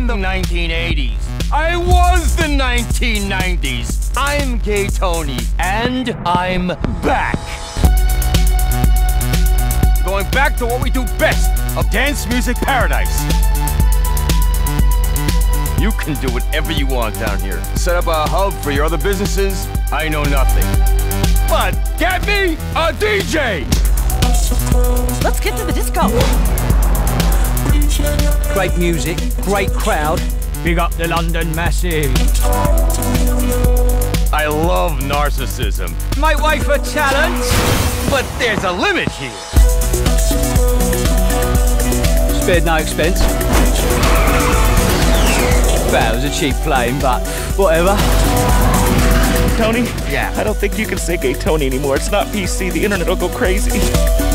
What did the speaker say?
the 1980s. I was the 1990s. I'm Gay Tony, and I'm back. Going back to what we do best, a dance music paradise. You can do whatever you want down here. Set up a hub for your other businesses, I know nothing. But get me a DJ! Let's get to the disco. Great music, great crowd. Big up the London Massive. I love narcissism. Make way for talent. But there's a limit here. Spared no expense. Well, it was a cheap plane, but whatever. Tony? Yeah? I don't think you can say Gay Tony anymore. It's not PC. The internet will go crazy.